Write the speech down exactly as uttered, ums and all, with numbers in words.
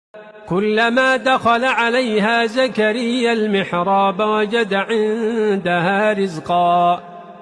كلما دخل عليها زكريا المحراب وجد عندها رزقا